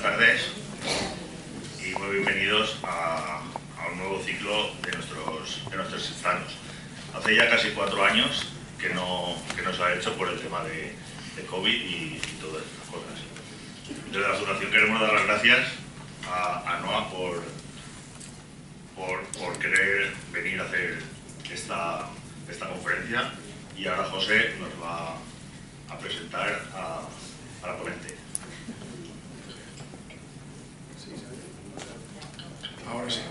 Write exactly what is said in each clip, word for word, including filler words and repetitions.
tardes y muy bienvenidos a, a un nuevo ciclo de nuestros, de nuestros estanos. Hace ya casi cuatro años que no, que no se ha hecho por el tema de, de COVID y, y todas estas cosas. Desde la Fundación queremos dar las gracias a, a NOA por, por, por querer venir a hacer esta, esta conferencia, y ahora José nos va a presentar a, a la ponente. Ahora sí.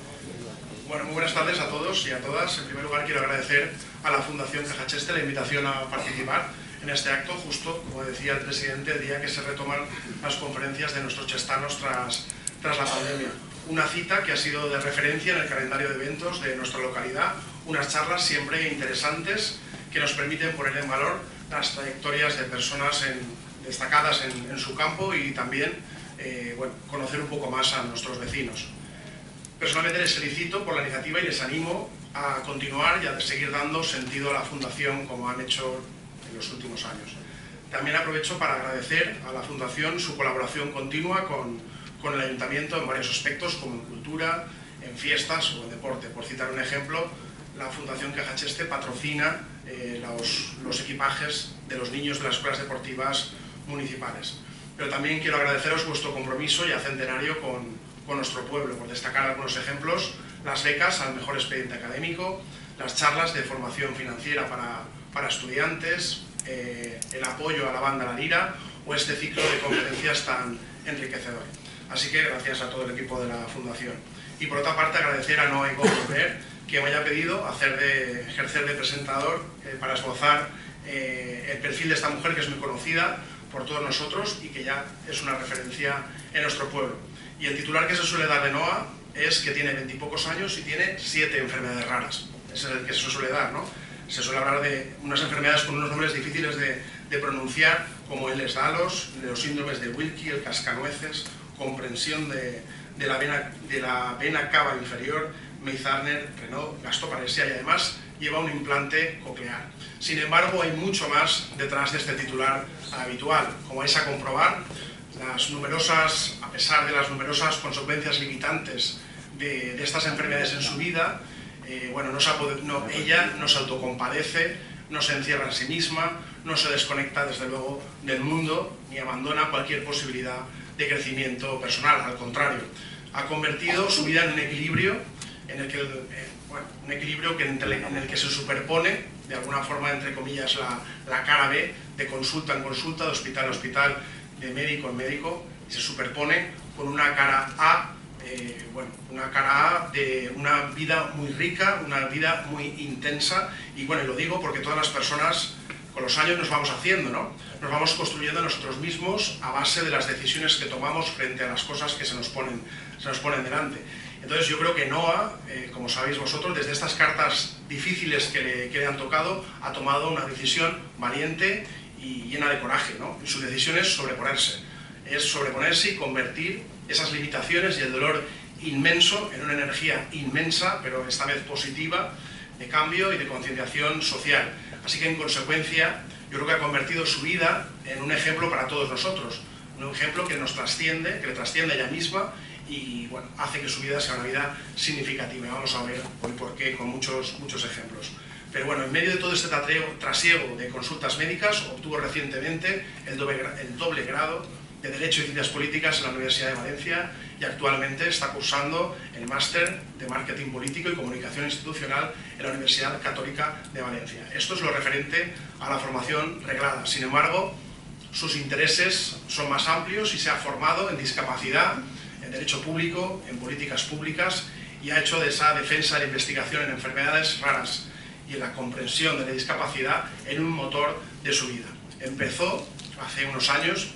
Bueno, muy buenas tardes a todos y a todas. En primer lugar, quiero agradecer a la Fundación Caja Cheste la invitación a participar en este acto, justo, como decía el presidente, el día que se retoman las conferencias de nuestros chestanos tras, tras la pandemia. Una cita que ha sido de referencia en el calendario de eventos de nuestra localidad, unas charlas siempre interesantes que nos permiten poner en valor las trayectorias de personas en, destacadas en, en su campo y también eh, bueno, conocer un poco más a nuestros vecinos. Personalmente les felicito por la iniciativa y les animo a continuar y a seguir dando sentido a la Fundación como han hecho en los últimos años. También aprovecho para agradecer a la Fundación su colaboración continua con, con el Ayuntamiento en varios aspectos, como en cultura, en fiestas o en deporte. Por citar un ejemplo, la Fundación Caja Cheste patrocina eh, los, los equipajes de los niños de las escuelas deportivas municipales. Pero también quiero agradeceros vuestro compromiso ya centenario con con nuestro pueblo, por destacar algunos ejemplos: las becas al mejor expediente académico, las charlas de formación financiera para, para estudiantes, eh, el apoyo a la banda La Lira o este ciclo de conferencias tan enriquecedor. Así que gracias a todo el equipo de la Fundación. Y por otra parte, agradecer a Noa y Goldberg que me haya pedido hacer de, ejercer de presentador eh, para esbozar eh, el perfil de esta mujer que es muy conocida por todos nosotros y que ya es una referencia en nuestro pueblo. Y el titular que se suele dar de Noa es que tiene veintipocos años y tiene siete enfermedades raras. Ese es el que se suele dar, ¿no? Se suele hablar de unas enfermedades con unos nombres difíciles de, de pronunciar, como el Ehlers-Danlos, los síndromes de Wilkie, el cascanueces, comprensión de, de, la vena, de la vena cava inferior, Meissner, Renault, gastoparesia, y además lleva un implante coclear. Sin embargo, hay mucho más detrás de este titular habitual. Como vais a comprobar, las numerosas, a pesar de las numerosas consecuencias limitantes de, de estas enfermedades en su vida, eh, bueno, no se, no, ella no se autocompadece, no se encierra en sí misma, no se desconecta desde luego del mundo ni abandona cualquier posibilidad de crecimiento personal. Al contrario, ha convertido su vida en un equilibrio en el que, eh, bueno, un equilibrio que en, en el que se superpone de alguna forma, entre comillas, la, la cara B, de consulta en consulta, de hospital en hospital, de médico en médico, y se superpone con una cara A, eh, bueno, una cara A de una vida muy rica, una vida muy intensa. Y bueno, y lo digo porque todas las personas con los años nos vamos haciendo, ¿no? Nos vamos construyendo nosotros mismos a base de las decisiones que tomamos frente a las cosas que se nos ponen, se nos ponen delante. Entonces yo creo que Noa, eh, como sabéis vosotros, desde estas cartas difíciles que le, que le han tocado, ha tomado una decisión valiente y llena de coraje, ¿no? Y su decisión es sobreponerse, es sobreponerse y convertir esas limitaciones y el dolor inmenso en una energía inmensa, pero esta vez positiva, de cambio y de concienciación social. Así que en consecuencia, yo creo que ha convertido su vida en un ejemplo para todos nosotros, un ejemplo que nos trasciende, que le trasciende a ella misma y bueno, hace que su vida sea una vida significativa. Vamos a ver hoy por qué con muchos, muchos ejemplos. Pero bueno, en medio de todo este trasiego de consultas médicas, obtuvo recientemente el doble, el doble grado de Derecho y Ciencias Políticas en la Universidad de Valencia y actualmente está cursando el máster de Marketing Político y Comunicación Institucional en la Universidad Católica de Valencia. Esto es lo referente a la formación reglada. Sin embargo, sus intereses son más amplios y se ha formado en discapacidad, en derecho público, en políticas públicas, y ha hecho de esa defensa de la investigación en enfermedades raras y en la comprensión de la discapacidad en un motor de su vida. Empezó hace unos años,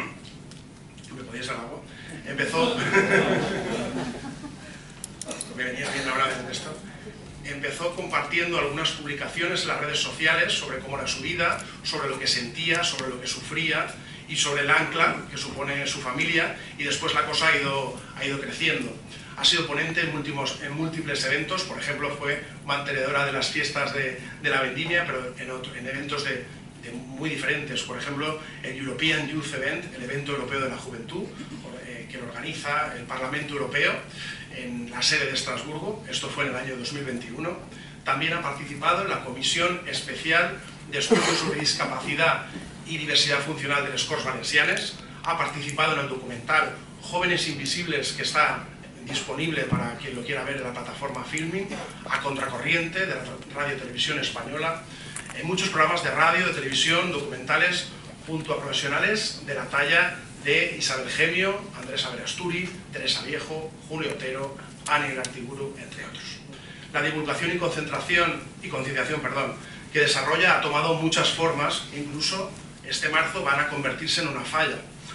¿me podéis dar agua? Empezó, me venía bien ahora de esto, empezó compartiendo algunas publicaciones en las redes sociales sobre cómo era su vida, sobre lo que sentía, sobre lo que sufría y sobre el ancla que supone su familia, y después la cosa ha ido, ha ido creciendo. Ha sido ponente en, múltiples, en múltiples eventos, por ejemplo fue mantenedora de las fiestas de, de la vendimia, pero en, otro, en eventos de de muy diferentes. Por ejemplo, el European Youth Event, el evento europeo de la juventud, eh, que lo organiza el Parlamento Europeo en la sede de Estrasburgo. Esto fue en el año dos mil veintiuno. También ha participado en la Comisión Especial de Estudios sobre Discapacidad y Diversidad Funcional de les Corts Valencianes. Ha participado en el documental Jóvenes Invisibles, que está disponible para quien lo quiera ver en la plataforma Filmin, a Contracorriente, de la Radio Televisión Española, en muchos programas de radio, de televisión, documentales, junto a profesionales de la talla de Isabel Gemio, Andrés Averasturi, Teresa Viejo, Julio Otero, Ani Artiburu, entre otros. La divulgación y concentración y concienciación, perdón, que desarrolla ha tomado muchas formas, incluso este marzo van a convertirse en una falla.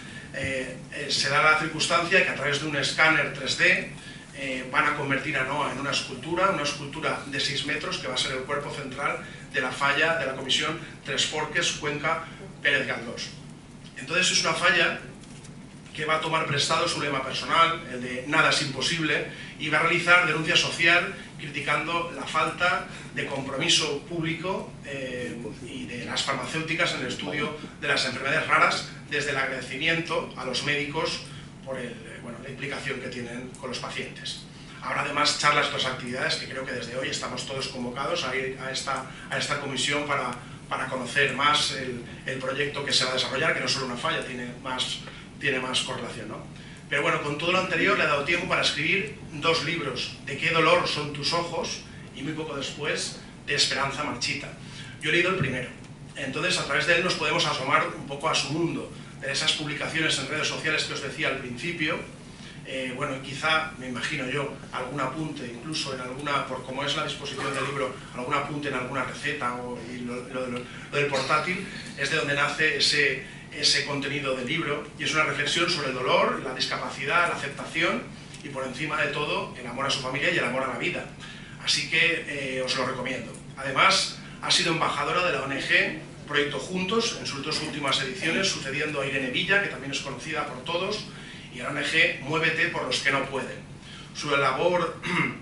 Eh, eh, se da la circunstancia que a través de un escáner tres D eh, van a convertir a Noa en una escultura, una escultura de seis metros que va a ser el cuerpo central de la falla de la Comisión Tres Forques, Cuenca, Pérez Galdós. Entonces es una falla que va a tomar prestado su lema personal, el de nada es imposible, y va a realizar denuncia social criticando la falta de compromiso público eh, y de las farmacéuticas en el estudio de las enfermedades raras, desde el agradecimiento a los médicos por el, bueno, la implicación que tienen con los pacientes. Habrá además charlas y otras actividades que creo que desde hoy estamos todos convocados a ir a esta, a esta comisión para, para conocer más el, el proyecto que se va a desarrollar, que no es solo una falla, tiene más, tiene más correlación, ¿no? Pero bueno, con todo lo anterior le ha dado tiempo para escribir dos libros, De qué dolor son tus ojos, y muy poco después, De esperanza marchita. Yo he leído el primero, entonces a través de él nos podemos asomar un poco a su mundo, de esas publicaciones en redes sociales que os decía al principio. Eh, bueno, quizá, me imagino yo, algún apunte, incluso en alguna, por cómo es la disposición del libro, algún apunte en alguna receta o y lo, lo, lo, lo del portátil, es de donde nace ese, ese contenido del libro, y es una reflexión sobre el dolor, la discapacidad, la aceptación y por encima de todo el amor a su familia y el amor a la vida. Así que eh, os lo recomiendo. Además, ha sido embajadora de la O N G Proyecto Juntos en sus dos últimas ediciones, sucediendo a Irene Villa, que también es conocida por todos, y a la O N G Muévete por los que no pueden. Su labor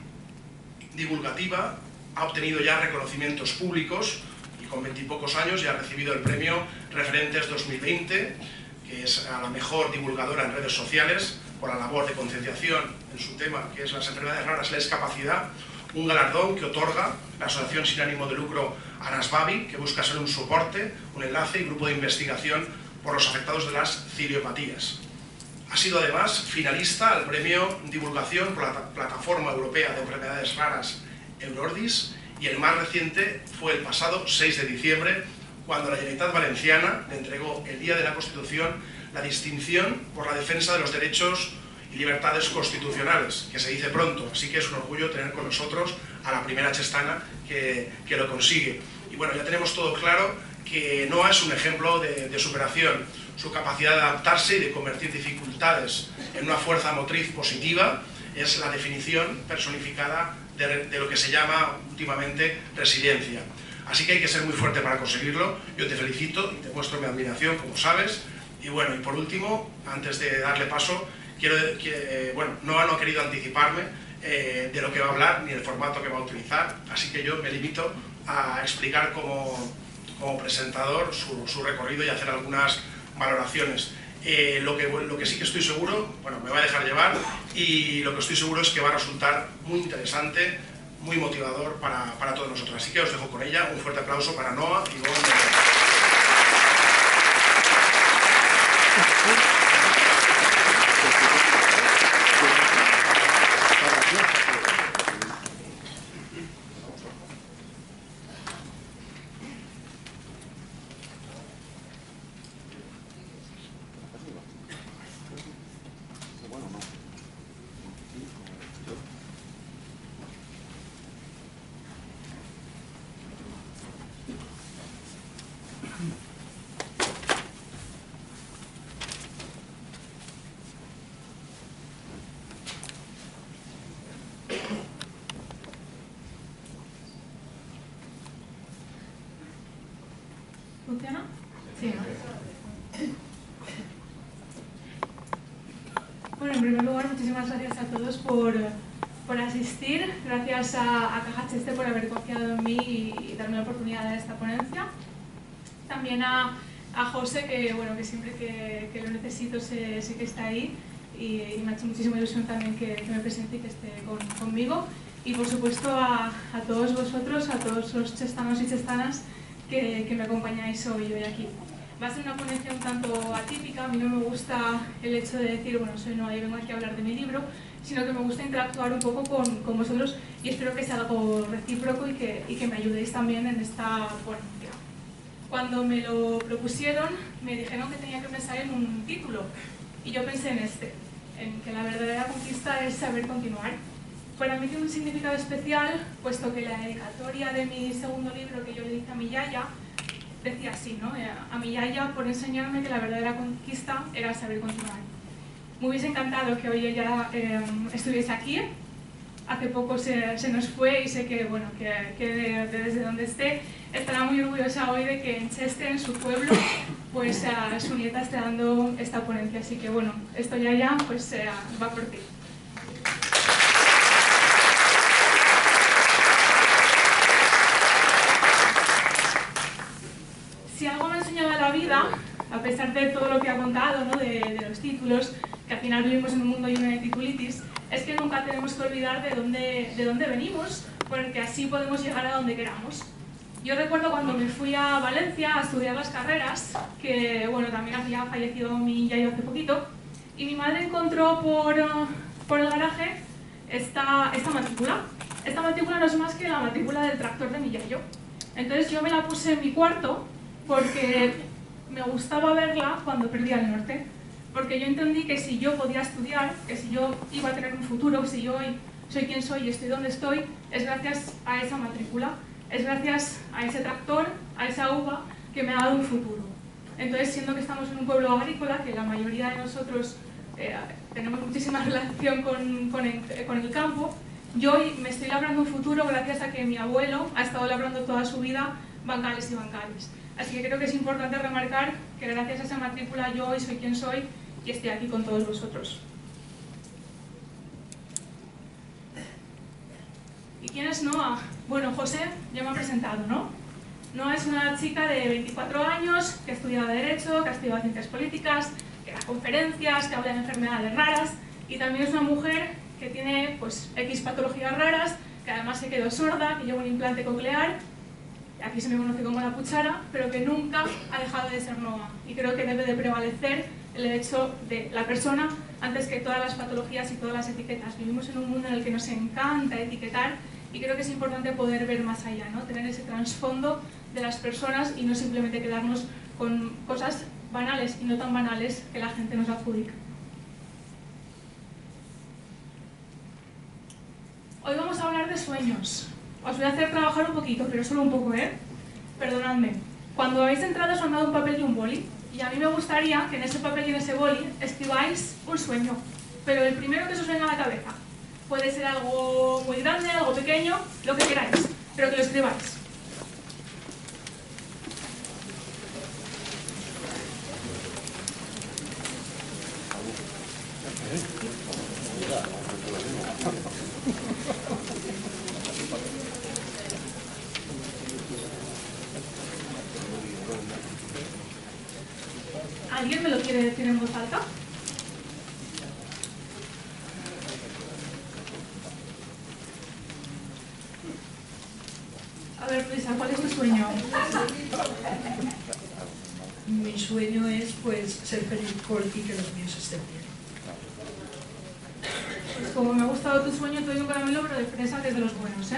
divulgativa ha obtenido ya reconocimientos públicos y con veintipocos años ya ha recibido el premio Referentes dos mil veinte, que es a la mejor divulgadora en redes sociales por la labor de concienciación en su tema, que es las enfermedades raras y la discapacidad, un galardón que otorga la Asociación sin ánimo de lucro Anasbabi, que busca ser un soporte, un enlace y grupo de investigación por los afectados de las ciriopatías. Ha sido además finalista al premio Divulgación por la Plataforma Europea de Enfermedades Raras Eurordis, y el más reciente fue el pasado seis de diciembre, cuando la Generalitat Valenciana le entregó el Día de la Constitución la distinción por la defensa de los derechos y libertades constitucionales, que se dice pronto, así que es un orgullo tener con nosotros a la primera chestana que, que lo consigue. Y bueno, ya tenemos todo claro que Noa es un ejemplo de, de superación. Su capacidad de adaptarse y de convertir dificultades en una fuerza motriz positiva es la definición personificada de, de lo que se llama últimamente resiliencia. Así que hay que ser muy fuerte para conseguirlo. Yo te felicito y te muestro mi admiración, como sabes. Y bueno, y por último, antes de darle paso, quiero que, eh, bueno, Noa no ha querido anticiparme eh, de lo que va a hablar ni el formato que va a utilizar, así que yo me limito a explicar como, como presentador su, su recorrido y hacer algunas valoraciones. Eh, lo, que, lo que sí que estoy seguro, bueno, me va a dejar llevar, y lo que estoy seguro es que va a resultar muy interesante, muy motivador para, para todos nosotros. Así que os dejo con ella. Un fuerte aplauso para Noa y luego... ¿Funciona? Sí, ¿no? Bueno, en primer lugar, muchísimas gracias a todos por, por asistir. Gracias a, a Caja Cheste por haber confiado en mí y, y darme la oportunidad de esta ponencia. Esta también a, a José, que, bueno, que siempre que, que lo necesito sé, sé que está ahí, y, y me ha hecho muchísima ilusión también que, que me presente y que esté con, conmigo. Y por supuesto a, a todos vosotros, a todos los chestanos y chestanas que, que me acompañáis hoy, hoy aquí. Va a ser una ponencia un tanto atípica. A mí no me gusta el hecho de decir, bueno, soy Noa y vengo aquí a hablar de mi libro, sino que me gusta interactuar un poco con, con vosotros, y espero que sea algo recíproco y que, y que me ayudéis también en esta ponencia. Cuando me lo propusieron, me dijeron que tenía que pensar en un título, y yo pensé en este, en que la verdadera conquista es saber continuar. Para mí tiene un significado especial, puesto que la dedicatoria de mi segundo libro que yo le hice a mi yaya decía así, ¿no? A mi yaya por enseñarme que la verdadera conquista era saber continuar. Me hubiese encantado que hoy ella eh, estuviese aquí. Hace poco se, se nos fue y sé que, bueno, que, que de, de desde donde esté estará muy orgullosa hoy de que en Cheste, en su pueblo, pues a su nieta esté dando esta ponencia. Así que bueno, esto ya ya pues eh, va por ti. Si algo me ha enseñado la vida, a pesar de todo lo que ha contado, ¿no? de, de los títulos, que al final vivimos en un mundo lleno de titulitis, es que nunca tenemos que olvidar de dónde, de dónde venimos, porque así podemos llegar a donde queramos. Yo recuerdo cuando me fui a Valencia a estudiar las carreras, que bueno, también había fallecido mi yayo hace poquito, y mi madre encontró por, uh, por el garaje esta, esta matrícula. Esta matrícula no es más que la matrícula del tractor de mi yayo. Entonces yo me la puse en mi cuarto porque me gustaba verla cuando perdía el norte. Porque yo entendí que si yo podía estudiar, que si yo iba a tener un futuro, si yo hoy soy quien soy y estoy donde estoy, es gracias a esa matrícula, es gracias a ese tractor, a esa uva que me ha dado un futuro. Entonces, siendo que estamos en un pueblo agrícola, que la mayoría de nosotros eh, tenemos muchísima relación con, con, el, con el campo, yo hoy me estoy labrando un futuro gracias a que mi abuelo ha estado labrando toda su vida bancales y bancales. Así que creo que es importante remarcar que gracias a esa matrícula yo hoy soy quien soy y estoy aquí con todos vosotros. ¿Y quién es Noa? Bueno, José ya me ha presentado, ¿no? Noa es una chica de veinticuatro años que ha estudiado Derecho, que ha estudiado Ciencias Políticas, que da conferencias, que habla de enfermedades raras, y también es una mujer que tiene pues X patologías raras, que además se quedó sorda, que lleva un implante coclear, aquí se me conoce como la puchara, pero que nunca ha dejado de ser Noa. Y creo que debe de prevalecer el hecho de la persona antes que todas las patologías y todas las etiquetas. Vivimos en un mundo en el que nos encanta etiquetar y creo que es importante poder ver más allá, ¿no? Tener ese trasfondo de las personas y no simplemente quedarnos con cosas banales y no tan banales que la gente nos adjudica. Hoy vamos a hablar de sueños. Os voy a hacer trabajar un poquito, pero solo un poco, ¿eh? Perdonadme. Cuando habéis entrado os han dado un papel y un boli, y a mí me gustaría que en ese papel y en ese boli escribáis un sueño, pero el primero que os venga a la cabeza. Puede ser algo muy grande, algo pequeño, lo que queráis, pero que lo escribáis. ¿Alguien me lo quiere decir en voz alta? A ver, Luisa, ¿cuál es tu sueño? Mi sueño es, pues, ser feliz por y que los míos estén bien. Pues como me ha gustado tu sueño, te doy un caramelo, pero de fresa, que es de los buenos, ¿eh?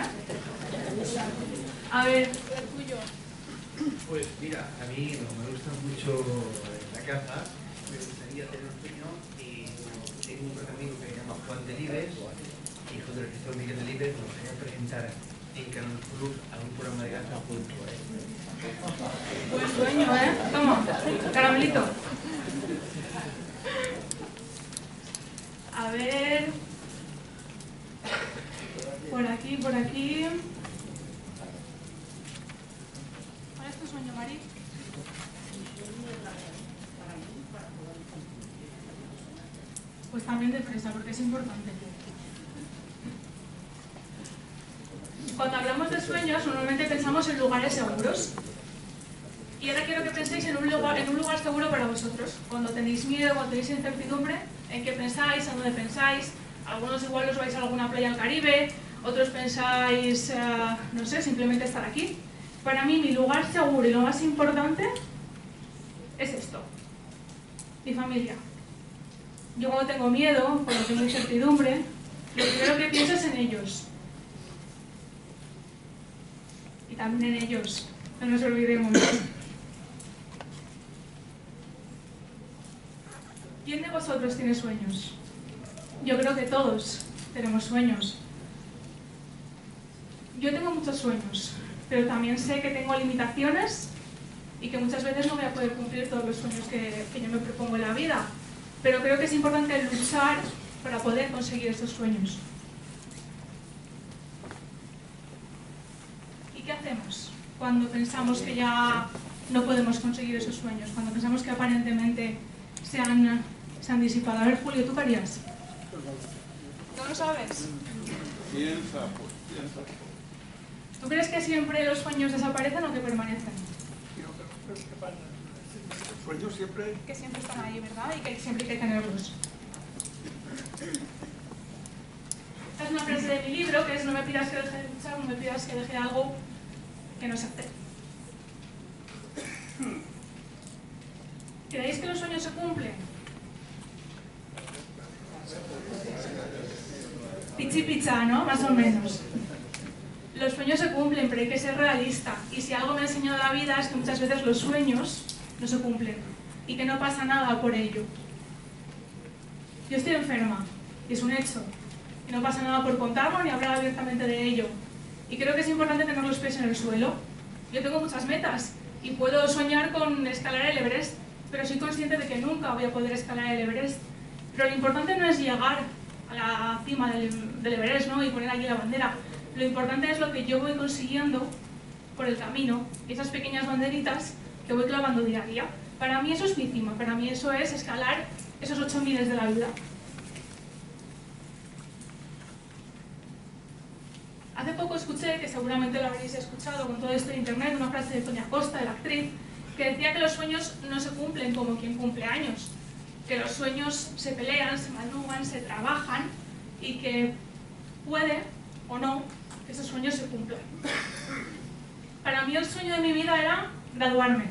A ver, el tuyo. Pues mira, a mí no, me gusta mucho la caza, me gustaría tener un sueño y tengo un gran amigo que se llama Juan Delibes, hijo del registro Miguel Delibes, me gustaría presentar en Canal Plus a un programa de caza junto a él. Buen sueño, ¿eh? Toma, caramelito. A ver... Por aquí, por aquí... ¿Cuál es tu sueño, Mari? Pues también de fresa, porque es importante. Cuando hablamos de sueños, normalmente pensamos en lugares seguros. Y ahora quiero que sentís en un, lugar, en un lugar seguro para vosotros. Cuando tenéis miedo, cuando tenéis incertidumbre, ¿en qué pensáis? ¿A dónde pensáis? Algunos igual os vais a alguna playa al Caribe, otros pensáis, uh, no sé, simplemente estar aquí. Para mí, mi lugar seguro y lo más importante es esto, mi familia. Yo cuando tengo miedo, cuando tengo incertidumbre, lo primero que pienso es en ellos. Y también en ellos, no nos olvidemos. ¿Quién de vosotros tiene sueños? Yo creo que todos tenemos sueños. Yo tengo muchos sueños, pero también sé que tengo limitaciones y que muchas veces no voy a poder cumplir todos los sueños que, que yo me propongo en la vida. Pero creo que es importante luchar para poder conseguir esos sueños. ¿Y qué hacemos cuando pensamos que ya no podemos conseguir esos sueños? Cuando pensamos que aparentemente se han, se han disipado. A ver, Julio, ¿tú qué harías? ¿No lo sabes? Piensa, pues piensa. ¿Tú crees que siempre los sueños desaparecen o que permanecen? Yo creo que pasa. Los sueños siempre... Que siempre están ahí, ¿verdad? Y que siempre hay que tenerlos. Esta es una frase de mi libro, que es: no me pidas que deje de luchar, no me pidas que deje algo que no sé hacer. ¿Creéis que los sueños se cumplen? Pichi picha, ¿no? Más o menos. Los sueños se cumplen, pero hay que ser realista. Y si algo me ha enseñado la vida es que muchas veces los sueños no se cumplen y que no pasa nada por ello. Yo estoy enferma, y es un hecho. Y no pasa nada por contarlo ni hablar abiertamente de ello. Y creo que es importante tener los pies en el suelo. Yo tengo muchas metas y puedo soñar con escalar el Everest, pero soy consciente de que nunca voy a poder escalar el Everest. Pero lo importante no es llegar a la cima del, del Everest, ¿no? Y poner allí la bandera. Lo importante es lo que yo voy consiguiendo por el camino, esas pequeñas banderitas que voy clavando día a día. Para mí eso es mi cima, para mí eso es escalar esos ocho miles de la vida. Hace poco escuché, que seguramente lo habréis escuchado con todo esto de internet, una frase de Toña Costa, de la actriz, que decía que los sueños no se cumplen como quien cumple años, que los sueños se pelean, se madrugan, se trabajan y que puede o no que esos sueños se cumplan. Para mí el sueño de mi vida era graduarme.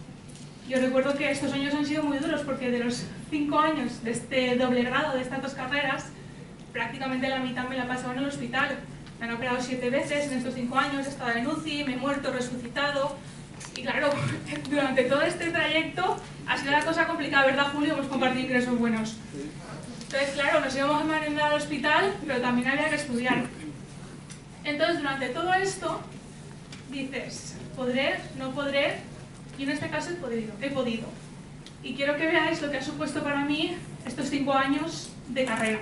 Yo recuerdo que estos años han sido muy duros porque de los cinco años de este doble grado, de estas dos carreras, prácticamente la mitad me la he pasado en el hospital. Me han operado siete veces en estos cinco años, he estado en U C I, me he muerto, resucitado. Y claro, durante todo este trayecto ha sido la cosa complicada, ¿verdad, Julio? Hemos compartido ingresos buenos. Entonces, claro, nos íbamos a mandar al hospital, pero también había que estudiar. Entonces, durante todo esto, dices, ¿podré? ¿No podré? Y en este caso he podido, he podido. Y quiero que veáis lo que ha supuesto para mí estos cinco años de carrera.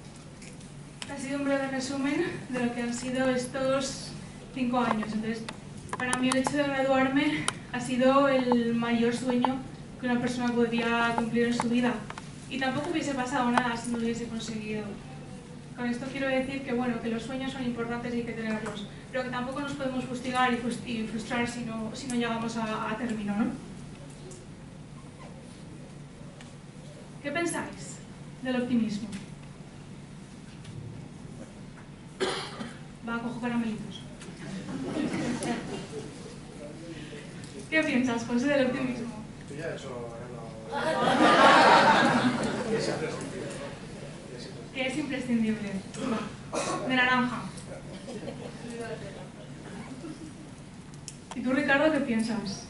Resumen de lo que han sido estos cinco años. Entonces, Para mí el hecho de graduarme ha sido el mayor sueño que una persona podría cumplir en su vida. Y tampoco hubiese pasado nada si no lo hubiese conseguido. Con esto quiero decir que, bueno, que los sueños son importantes y hay que tenerlos, pero que tampoco nos podemos fustigar y frustrar si no, si no llegamos a, a término, ¿no? ¿Qué pensáis del optimismo? Va, cojo caramelitos. ¿Qué piensas, José, del optimismo? Tú ya eso... Que es imprescindible. De naranja. ¿Y tú, Ricardo, qué piensas?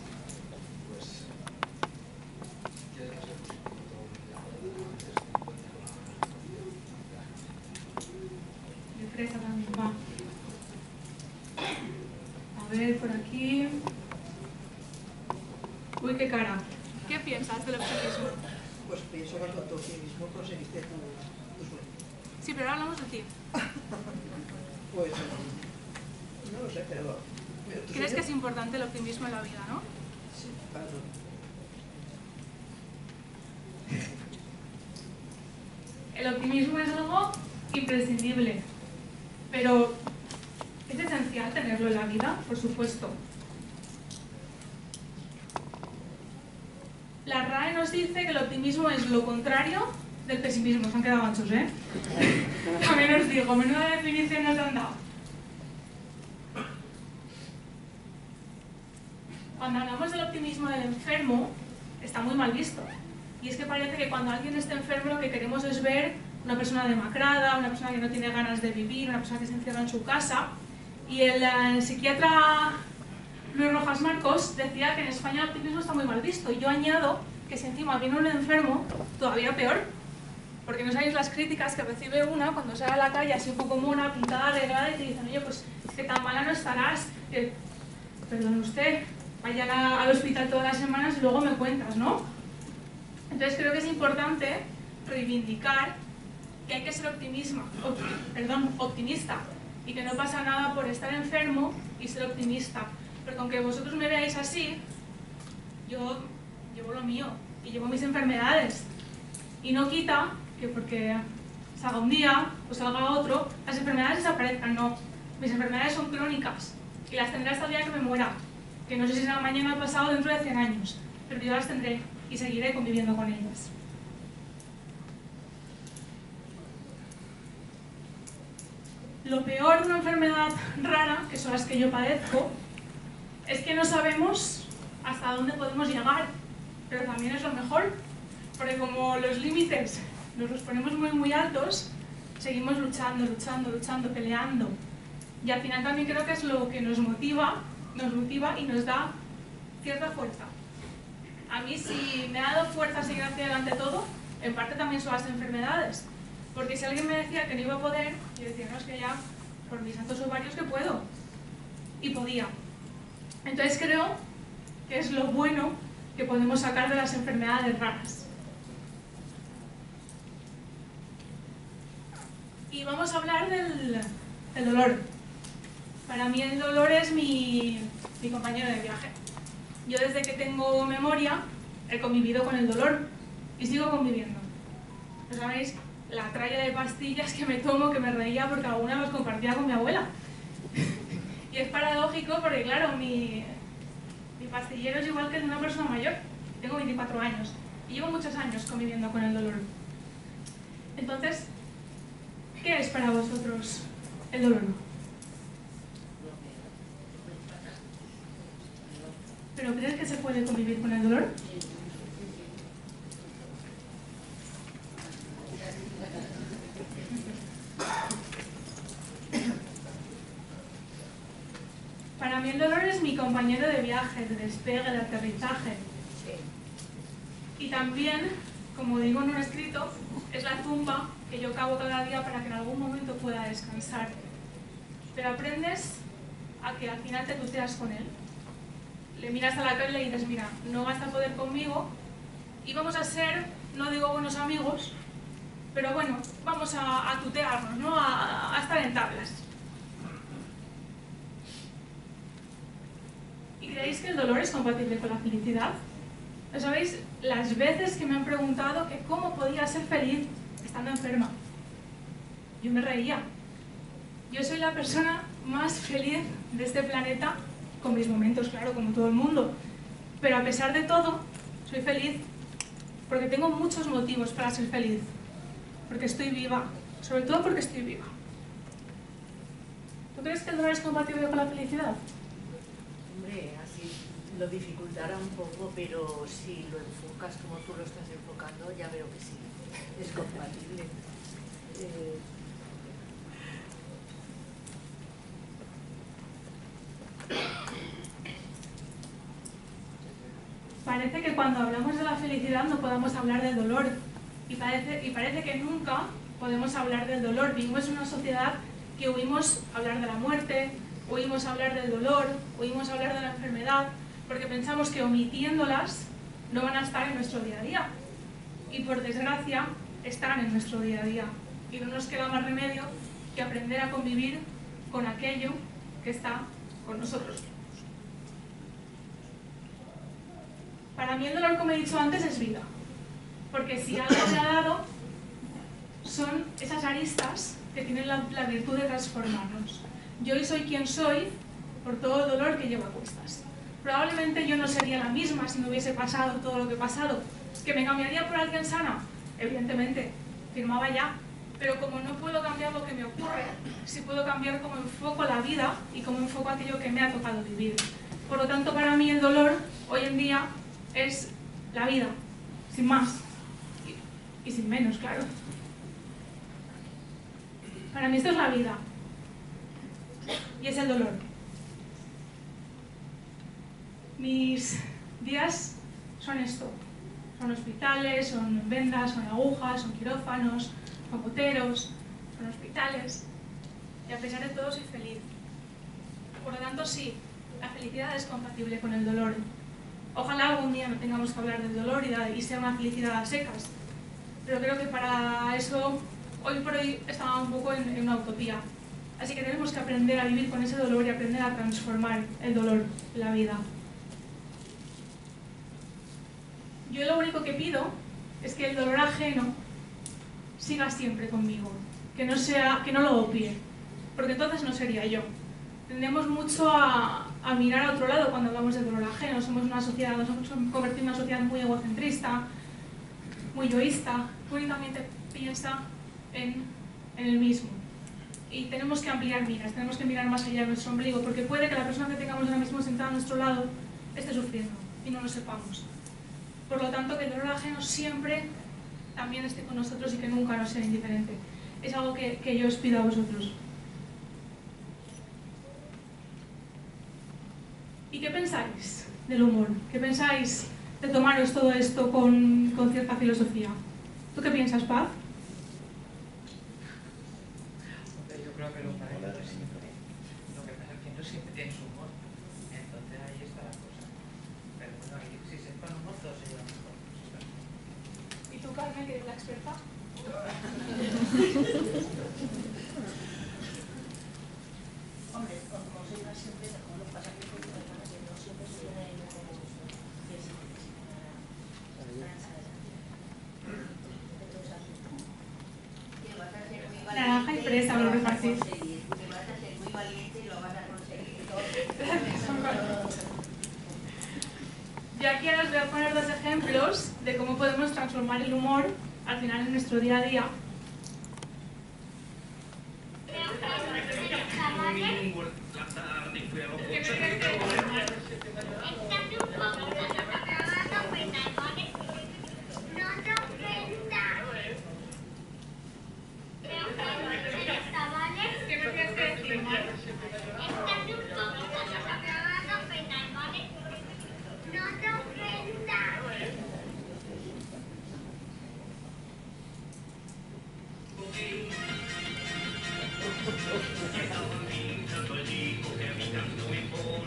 De fresa también, va. A ver, por aquí... Uy, qué cara. ¿Qué piensas del optimismo? Pues pienso que con tu optimismo conseguiste tu, tu sueño. Sí, pero ahora hablamos de ti. Pues no lo sé, pero... ¿tu ¿Crees sueño? que es importante el optimismo en la vida, no? Sí, claro. El optimismo es algo imprescindible, pero ¿es esencial tenerlo en la vida? Por supuesto. La R A E nos dice que el optimismo es lo contrario del pesimismo. Se han quedado anchos, ¿eh? También os digo, menuda definición nos han dado. Cuando hablamos del optimismo del enfermo, está muy mal visto. Y es que parece que cuando alguien está enfermo lo que queremos es ver una persona demacrada, una persona que no tiene ganas de vivir, una persona que se encierra en su casa. Y el, el psiquiatra Luis Rojas Marcos decía que en España el optimismo está muy mal visto. Y yo añado que si encima viene un enfermo, todavía peor. Porque no sabéis las críticas que recibe una cuando sale a la calle así un poco mona, pintada, arreglada y te dicen, oye, pues es que tan mala no estarás. Eh, perdón usted, vaya a, al hospital todas las semanas y luego me cuentas, ¿no? Entonces creo que es importante reivindicar que hay que ser optimismo, opti- perdón, optimista y que no pasa nada por estar enfermo y ser optimista. Porque aunque vosotros me veáis así, yo llevo lo mío y llevo mis enfermedades. Y no quita que porque salga un día o salga otro, las enfermedades desaparezcan, no. Mis enfermedades son crónicas y las tendré hasta el día que me muera. Que no sé si será mañana o pasado dentro de cien años, pero yo las tendré y seguiré conviviendo con ellas. Lo peor de una enfermedad rara, que son las que yo padezco, es que no sabemos hasta dónde podemos llegar, pero también es lo mejor, porque como los límites nos los ponemos muy muy altos, seguimos luchando, luchando, luchando, peleando, y al final también creo que es lo que nos motiva, nos motiva y nos da cierta fuerza. A mí si me ha dado fuerza a seguir hacia adelante todo, en parte también son las enfermedades, porque si alguien me decía que no iba a poder, yo decía, no, es que ya por mis santos ovarios que puedo, y podía. Entonces creo que es lo bueno que podemos sacar de las enfermedades raras. Y vamos a hablar del, del dolor. Para mí el dolor es mi, mi compañero de viaje. Yo desde que tengo memoria he convivido con el dolor y sigo conviviendo. ¿No sabéis? La tralla de pastillas que me tomo, que me reía porque alguna los compartía con mi abuela. Y es paradójico porque, claro, mi, mi pastillero es igual que el de una persona mayor. Tengo veinticuatro años y llevo muchos años conviviendo con el dolor. Entonces, ¿qué es para vosotros el dolor? ¿Pero crees que se puede convivir con el dolor? Para mí el dolor es mi compañero de viaje, de despegue, de aterrizaje. Y también, como digo en un escrito, es la tumba que yo cavo cada día para que en algún momento pueda descansar. Pero aprendes a que al final te tuteas con él. Le miras a la cara y le dices, mira, no vas a poder conmigo y vamos a ser, no digo buenos amigos, pero bueno, vamos a, a tutearnos, ¿no? A, a estar en tablas. ¿Creéis que el dolor es compatible con la felicidad? ¿No sabéis las veces que me han preguntado que cómo podía ser feliz estando enferma? Yo me reía. Yo soy la persona más feliz de este planeta, con mis momentos, claro, como todo el mundo. Pero a pesar de todo, soy feliz porque tengo muchos motivos para ser feliz. Porque estoy viva, sobre todo porque estoy viva. ¿Tú crees que el dolor es compatible con la felicidad? Hombre, así lo dificultará un poco, pero si lo enfocas como tú lo estás enfocando, ya veo que sí, es compatible. Eh, Parece que cuando hablamos de la felicidad no podemos hablar del dolor. Y parece, y parece que nunca podemos hablar del dolor. Vivimos en una sociedad que oímos hablar de la muerte, oímos hablar del dolor, oímos hablar de la enfermedad, porque pensamos que omitiéndolas no van a estar en nuestro día a día. Y por desgracia, están en nuestro día a día. Y no nos queda más remedio que aprender a convivir con aquello que está con nosotros. Para mí el dolor, como he dicho antes, es vida. Porque si algo me ha dado, son esas aristas que tienen la, la virtud de transformarnos. Yo hoy soy quien soy por todo el dolor que llevo a cuestas. Probablemente yo no sería la misma si me hubiese pasado todo lo que he pasado. ¿Que me cambiaría por alguien sana? Evidentemente, firmaba ya. Pero como no puedo cambiar lo que me ocurre, sí puedo cambiar cómo enfoco la vida y cómo enfoco aquello que me ha tocado vivir. Por lo tanto, para mí el dolor, hoy en día, es la vida, sin más. Y, y sin menos, claro. Para mí esto es la vida. Y es el dolor. Mis días son esto. Son hospitales, son vendas, son agujas, son quirófanos, son goteros, son hospitales. Y a pesar de todo soy feliz. Por lo tanto, sí, la felicidad es compatible con el dolor. Ojalá algún día no tengamos que hablar del dolor y, y sea una felicidad a secas. Pero creo que para eso, hoy por hoy, estamos un poco en, en una utopía. Así que tenemos que aprender a vivir con ese dolor y aprender a transformar el dolor en la vida. Yo lo único que pido es que el dolor ajeno siga siempre conmigo, que no, sea, que no lo obvie, porque entonces no sería yo. Tendemos mucho a, a mirar a otro lado cuando hablamos de dolor ajeno. Somos una sociedad, nos hemos convertido en una sociedad muy egocentrista, muy yoísta, que únicamente piensa en, en el mismo. Y tenemos que ampliar miras, tenemos que mirar más allá de nuestro ombligo, porque puede que la persona que tengamos ahora mismo sentada a nuestro lado esté sufriendo y no lo sepamos. Por lo tanto, que el dolor ajeno siempre también esté con nosotros y que nunca nos sea indiferente. Es algo que, que yo os pido a vosotros. ¿Y qué pensáis del humor? ¿Qué pensáis de tomaros todo esto con, con cierta filosofía? ¿Tú qué piensas, Paz? Yo creo que los parejas siempre. Lo que pasa es que no siempre tienes humor. Entonces ahí está la cosa. Pero bueno, ahí, si se pone humor, todo se lleva mejor. ¿Y tú, Carmen, que eres la experta? Hombre, como soy una siempre, como lo pasa que con personas que no siempre se viene en un gusto. Que es Naranja y fresa, lo repartís. Que vas a ser muy valiente y lo vas a conseguir todo. Yo aquí ahora os voy a poner dos ejemplos de cómo podemos transformar el humor al final en nuestro día a día. ¿Qué me tienes que decir, Mar? Che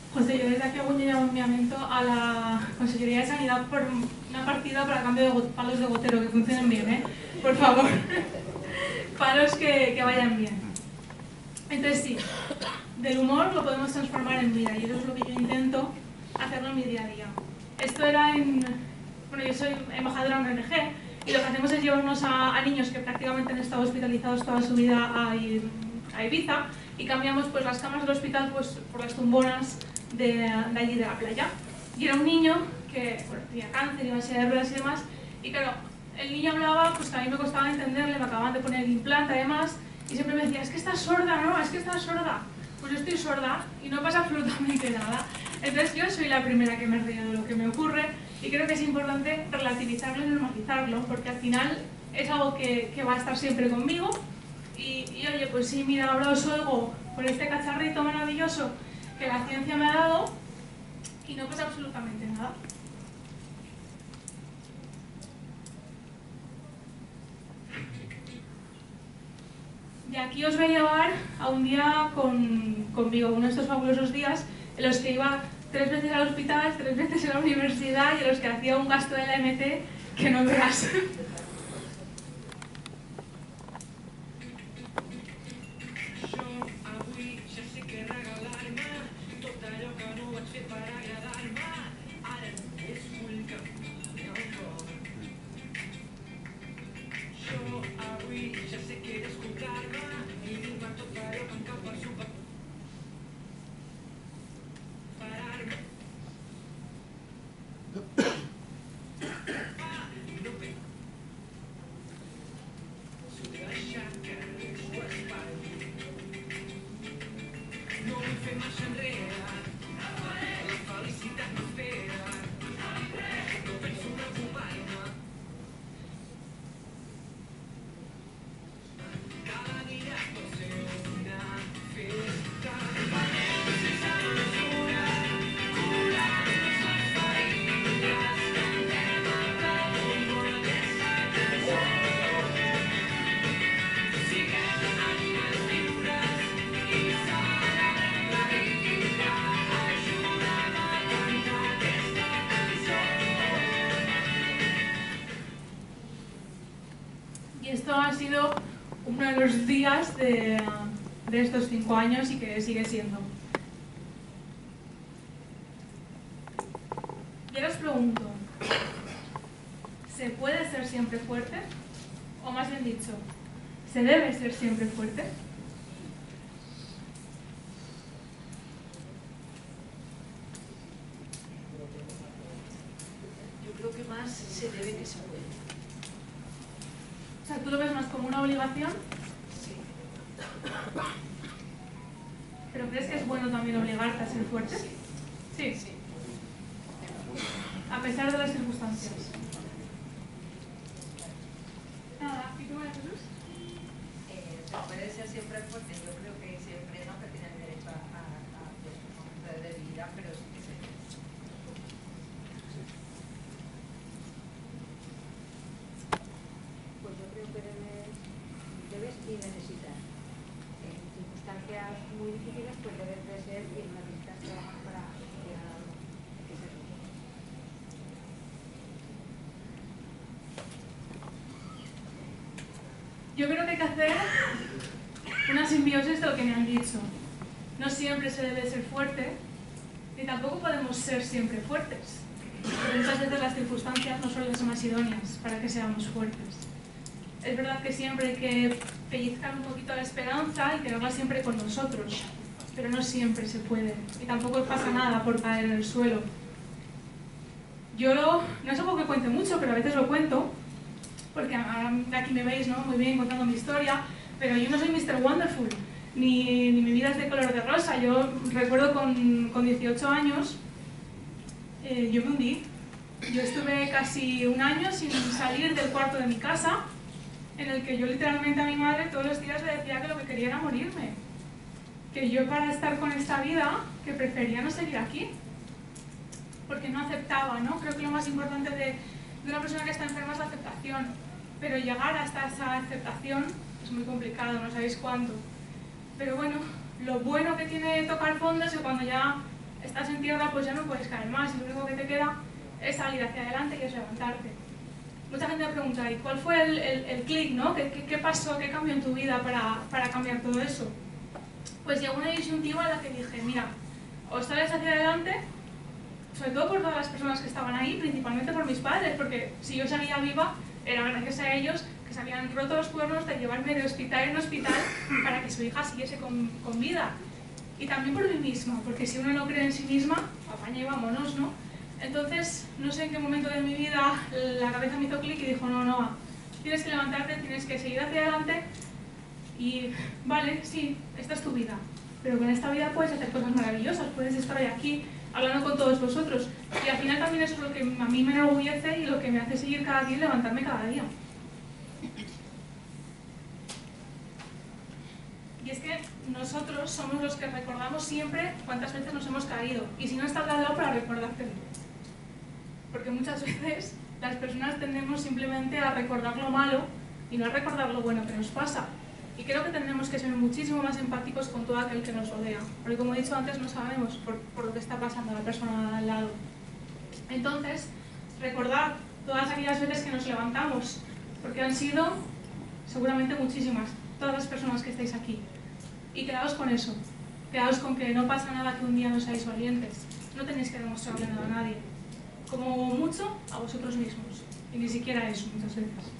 José, yo desde aquí hago un llamamiento a la Consejería de Sanidad por una partida para cambio de palos de gotero, que funcionen bien, ¿eh? Por favor. Palos que, que vayan bien. Entonces sí, del humor lo podemos transformar en vida y eso es lo que yo intento hacerlo en mi día a día. Esto era en... Bueno, yo soy embajadora en O N G y lo que hacemos es llevarnos a, a niños que prácticamente han estado hospitalizados toda su vida a, a Ibiza y cambiamos pues las camas del hospital pues por las tumbonas de, de allí de la playa. Y era un niño que bueno, tenía cáncer, iba a ser de ruedas y demás, y claro, el niño hablaba, pues que a mí me costaba entenderle, me acababan de poner el implante además, y siempre me decía, es que estás sorda, ¿no? Es que estás sorda. Pues yo estoy sorda y no pasa absolutamente nada. Entonces yo soy la primera que me río de lo que me ocurre y creo que es importante relativizarlo y normalizarlo, porque al final es algo que, que va a estar siempre conmigo. Y, y oye, pues sí, mira, ahora os oigo por este cacharrito maravilloso que la ciencia me ha dado y no pasa absolutamente nada. Y aquí os voy a llevar a un día con, conmigo, uno de estos fabulosos días en los que iba tres veces al hospital, tres veces a la universidad y en los que hacía un gasto de la M T que no verás. Esto ha sido uno de los días de, de estos cinco años y que sigue siendo. Y ahora os pregunto, ¿se puede ser siempre fuerte? O más bien dicho, ¿se debe ser siempre fuerte? Yo creo que más se debe que se puede. O sea, ¿tú lo ves más como una obligación? Sí. ¿Pero crees que es bueno también obligarte a ser fuerte? Sí. Sí. Sí. A pesar de las circunstancias. Nada, ¿y tú, María Jesús? Eh, se puede ser siempre fuerte, yo creo que siempre no que tienen derecho a, a, a pues, un momento de debilidad, pero sí que se Pues yo creo que debes, debes y necesitas. En circunstancias muy difíciles, pues debes de ser y en una distancia para llegar a algo. Que es eso. Yo creo que hay que hacer una simbiosis de lo que me han dicho. No siempre se debe ser fuerte, ni tampoco podemos ser siempre fuertes. Porque muchas veces las circunstancias no son las más idóneas para que seamos fuertes. Es verdad que siempre hay que pellizcar un poquito la esperanza y tenerla siempre con nosotros, pero no siempre se puede. Y tampoco pasa nada por caer en el suelo. Yo lo, no es algo que cuente mucho, pero a veces lo cuento, porque ahora aquí me veis, ¿no? Muy bien contando mi historia, pero yo no soy mister Wonderful, ni, ni mi vida es de color de rosa. Yo recuerdo con, con dieciocho años, eh, yo me hundí. Yo estuve casi un año sin salir del cuarto de mi casa, en el que yo literalmente a mi madre todos los días le decía que lo que quería era morirme. Que yo para estar con esta vida, que prefería no seguir aquí. Porque no aceptaba, ¿no? Creo que lo más importante de, de una persona que está enferma es la aceptación. Pero llegar hasta esa aceptación es muy complicado, no sabéis cuánto. Pero bueno, lo bueno que tiene tocar fondo es que cuando ya estás en tierra, pues ya no puedes caer más, y lo único que te queda es salir hacia adelante y es levantarte. Mucha gente me pregunta, ¿y cuál fue el, el, el clic, ¿no? ¿Qué, qué, ¿Qué pasó, qué cambió en tu vida para, para cambiar todo eso? Pues llegó una disyuntiva en la que dije, mira, o sales hacia adelante, sobre todo por todas las personas que estaban ahí, principalmente por mis padres, porque si yo salía viva, era gracias a ellos que se habían roto los cuernos de llevarme de hospital en hospital para que su hija siguiese con, con vida. Y también por mí misma, porque si uno no cree en sí misma, apaña y vámonos, ¿no? Entonces, no sé en qué momento de mi vida la cabeza me hizo clic y dijo, no, no, tienes que levantarte, tienes que seguir hacia adelante y, vale, sí, esta es tu vida, pero con esta vida puedes hacer cosas maravillosas, puedes estar hoy aquí hablando con todos vosotros. Y al final también eso es lo que a mí me enorgullece y lo que me hace seguir cada día y levantarme cada día. Y es que nosotros somos los que recordamos siempre cuántas veces nos hemos caído. Y si no está al lado para recordártelo. Porque muchas veces las personas tendemos simplemente a recordar lo malo y no a recordar lo bueno que nos pasa. Y creo que tendremos que ser muchísimo más empáticos con todo aquel que nos rodea. Porque como he dicho antes, no sabemos por, por lo que está pasando a la persona de al lado. Entonces, recordad todas aquellas veces que nos levantamos. Porque han sido seguramente muchísimas. Todas las personas que estáis aquí. Y quedaos con eso. Quedaos con que no pasa nada que un día no seáis valientes. No tenéis que demostrarle nada a nadie. Como mucho, a vosotros mismos. Y ni siquiera eso muchas veces.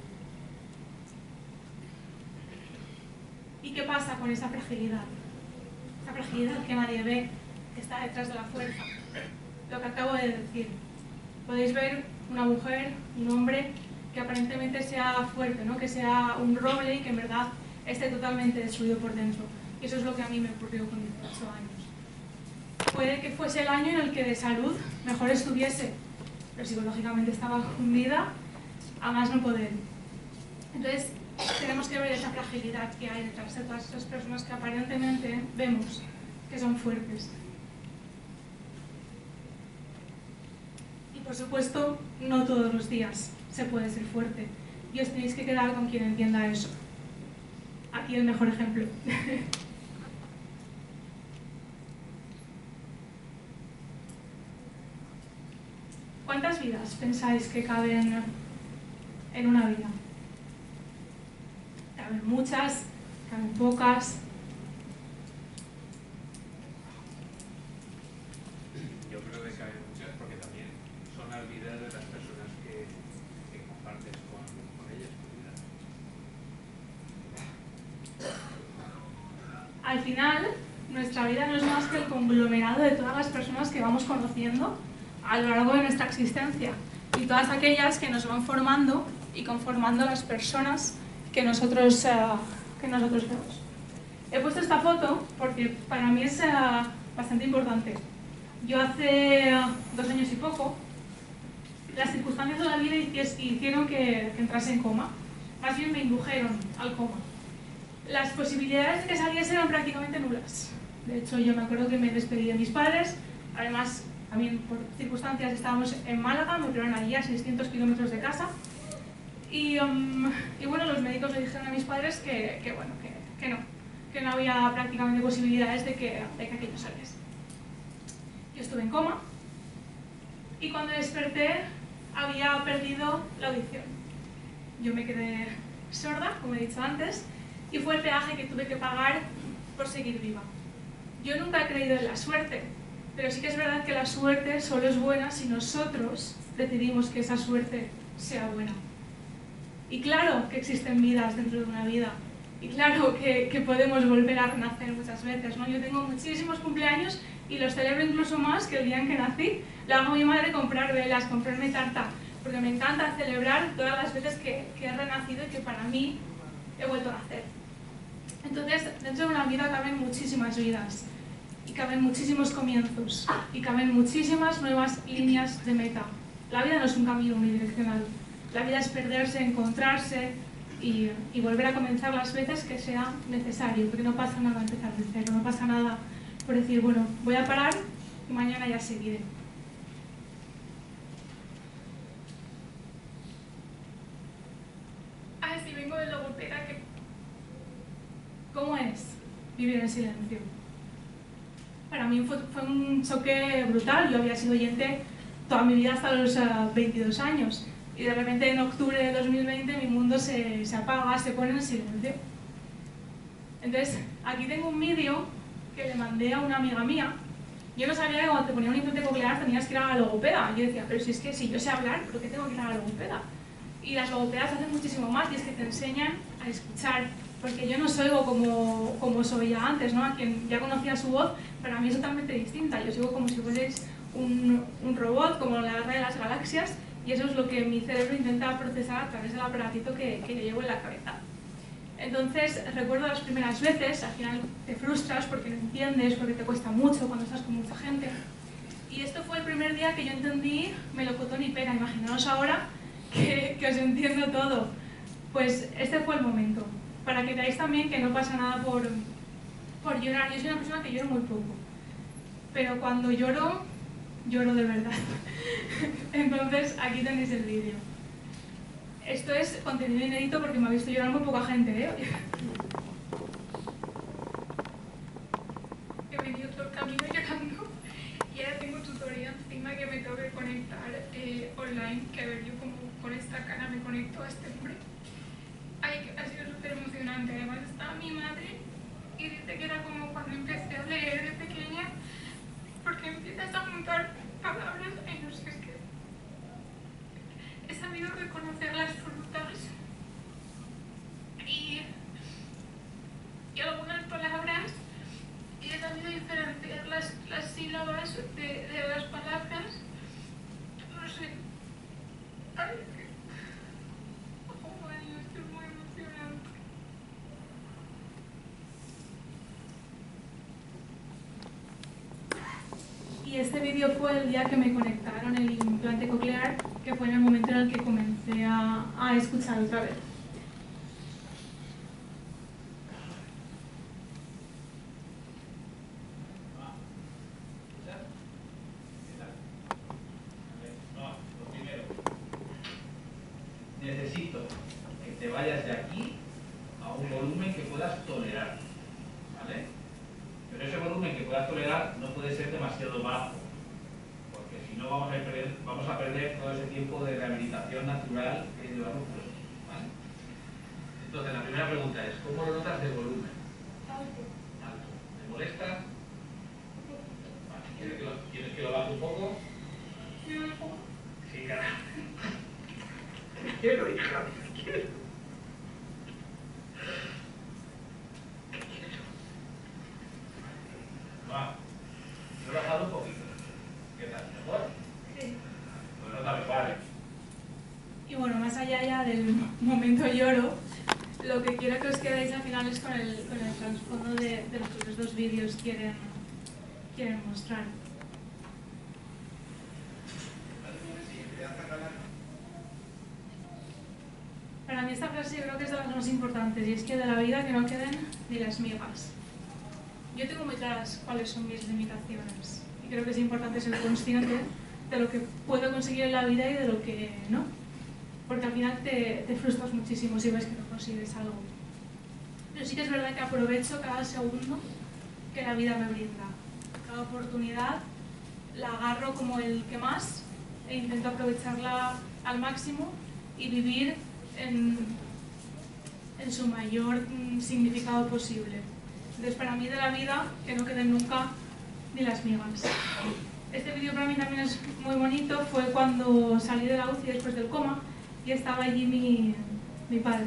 ¿Y qué pasa con esa fragilidad? Esa fragilidad que nadie ve, que está detrás de la fuerza. Lo que acabo de decir. Podéis ver una mujer, un hombre, que aparentemente sea fuerte, ¿no? Que sea un roble y que en verdad esté totalmente destruido por dentro. Y eso es lo que a mí me ocurrió con dieciocho años. Puede que fuese el año en el que de salud mejor estuviese, pero psicológicamente estaba hundida a más no poder. Entonces, tenemos que ver esa fragilidad que hay detrás de todas esas personas que aparentemente vemos que son fuertes. Y por supuesto, no todos los días se puede ser fuerte. Y os tenéis que quedar con quien entienda eso. Aquí el mejor ejemplo. ¿Cuántas vidas pensáis que caben en una vida? Caben muchas, caben pocas. Yo creo que caben muchas porque también son las vidas de las personas que, que compartes con, con ellas tu vida. Al final, nuestra vida no es más que el conglomerado de todas las personas que vamos conociendo a lo largo de nuestra existencia y todas aquellas que nos van formando y conformando las personas que nosotros, uh, que nosotros vemos. He puesto esta foto porque para mí es uh, bastante importante. Yo hace uh, dos años y poco, las circunstancias de la vida hicieron que, que entrase en coma. Más bien me indujeron al coma. Las posibilidades de que saliese eran prácticamente nulas. De hecho, yo me acuerdo que me despedí de mis padres. Además, también por circunstancias estábamos en Málaga, me operaron allí a seiscientos kilómetros de casa. Y, um, y bueno, los médicos le dijeron a mis padres que, que bueno, que, que no, que no había prácticamente posibilidades de que, de que aquello saliese. Yo estuve en coma y cuando desperté había perdido la audición. Yo me quedé sorda, como he dicho antes, y fue el peaje que tuve que pagar por seguir viva. Yo nunca he creído en la suerte, pero sí que es verdad que la suerte solo es buena si nosotros decidimos que esa suerte sea buena. Y claro que existen vidas dentro de una vida, y claro que, que podemos volver a renacer muchas veces, ¿no? Yo tengo muchísimos cumpleaños y los celebro incluso más que el día en que nací. Le hago a mi madre comprar velas, comprarme tarta, porque me encanta celebrar todas las veces que, que he renacido y que para mí he vuelto a nacer. Entonces, dentro de una vida caben muchísimas vidas, y caben muchísimos comienzos, y caben muchísimas nuevas líneas de meta. La vida no es un camino unidireccional. La vida es perderse, encontrarse y, y volver a comenzar las veces que sea necesario, porque no pasa nada empezar de cero, no pasa nada por decir, bueno, voy a parar y mañana ya seguiré. Ah, sí, vengo de logopeda, que... ¿Cómo es vivir en silencio? Para mí fue, fue un choque brutal. Yo había sido oyente toda mi vida hasta los uh, veintidós años y de repente en octubre de dos mil veinte mi mundo se, se apaga, se pone en silencio. Entonces, aquí tengo un vídeo que le mandé a una amiga mía. Yo no sabía que cuando te ponía un implante coclear tenías que ir a la logopeda. Yo decía, pero si es que si yo sé hablar, ¿por qué tengo que ir a la logopeda? Y las logopedas hacen muchísimo más, y es que te enseñan a escuchar, porque yo no os oigo como, como os oía antes, ¿no? A quien ya conocía su voz, para mí es totalmente distinta. Yo os oigo como si fueseis un, un robot, como la guerra de las galaxias, y eso es lo que mi cerebro intenta procesar a través del aparatito que, que yo llevo en la cabeza. Entonces, recuerdo las primeras veces, al final te frustras porque no entiendes, porque te cuesta mucho cuando estás con mucha gente. Y esto fue el primer día que yo entendí melocotón y pera. Imaginaos ahora que, que os entiendo todo. Pues este fue el momento. Para que veáis también que no pasa nada por, por llorar. Yo soy una persona que lloro muy poco. Pero cuando lloro, lloro de verdad. Entonces, aquí tenéis el vídeo. Esto es contenido inédito porque me ha visto llorar muy poca gente, ¿eh? He venido todo el camino llorando y ahora tengo tutoría encima que me tengo que conectar eh, online, que a ver, yo como con esta cara me conecto a este hombre. Ay, ha sido súper emocionante. Además estaba mi madre y dice que era como cuando empecé a leer de pequeña, porque empiezas a juntar palabras y no sé, es que he sabido reconocer las frutas y, y algunas palabras, y he sabido diferenciar las, las sílabas de, de las palabras. No sé. Ay, es que... Oh, María, esto es muy emocionante. Y este vídeo fue el día que me conectaron el implante coclear, que fue en el momento en el que comencé a, a escuchar otra vez. Necesito que te vayas de aquí a un volumen que puedas tolerar, ¿vale? Pero ese volumen que puedas tolerar no puede ser demasiado bajo, porque si no vamos a perder, vamos a perder todo ese tiempo de rehabilitación natural que llevamos puestos, ¿vale? Entonces, la primera pregunta es, ¿cómo lo notas de volumen? Alto. Alto. ¿Te molesta? Vale. ¿Quieres que lo, ¿quieres que lo baje un poco? Sí, carajo. Quiero, hija, quiero. Va. Lo he bajado un poquito. ¿Qué tal? ¿Mejor? Sí. Pues no está mejor, ¿eh? Y bueno, más allá ya del momento lloro, lo que quiero que os quedéis al final es con el, con el trasfondo de, de lo que los dos vídeos quieren, quieren mostrar. Para mí esta frase yo creo que es de las más importantes, y es que de la vida que no queden ni las migas. Yo tengo muy claras cuáles son mis limitaciones y creo que es importante ser consciente de lo que puedo conseguir en la vida y de lo que no, porque al final te, te frustras muchísimo si ves que no consigues algo. Pero sí que es verdad que aprovecho cada segundo que la vida me brinda. Cada oportunidad la agarro como el que más e intento aprovecharla al máximo y vivir en, en su mayor mm, significado posible. Entonces, para mí de la vida, que no queden nunca ni las migas. Este vídeo para mí también es muy bonito. Fue cuando salí de la U C I después del coma y estaba allí mi, mi padre.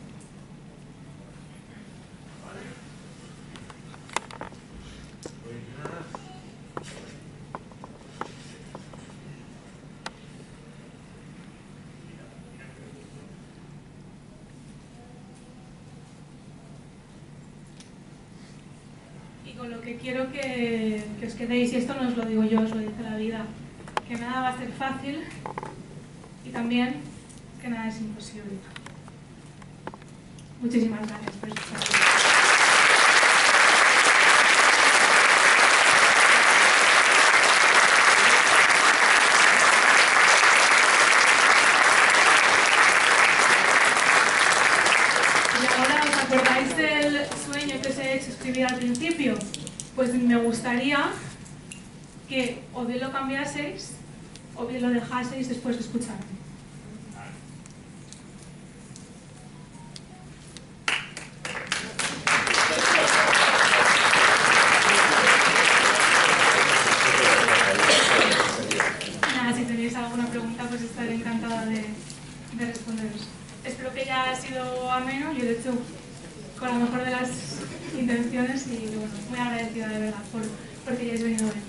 Con lo que quiero que, que os quedéis, y esto no os lo digo yo, os lo dice la vida, que nada va a ser fácil y también que nada es imposible. Muchísimas gracias por escuchar. Y ahora, ¿os acordáis del sueño que os he hecho escribir al principio? Pues me gustaría que o bien lo cambiaseis o bien lo dejaseis después de escucharme. Nada, si tenéis alguna pregunta, pues estaré encantada de, de responderos. Espero que haya sido ameno, yo lo he hecho con la mejor de las intenciones y bueno, muy agradecida de verdad por, porque hayáis venido hoy.